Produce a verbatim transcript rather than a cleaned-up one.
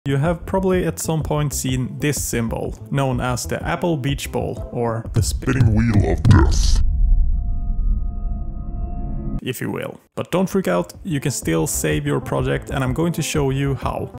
You have probably at some point seen this symbol, known as the Apple Beach Ball, or the spinning wheel of death, if you will. But don't freak out, you can still save your project and I'm going to show you how.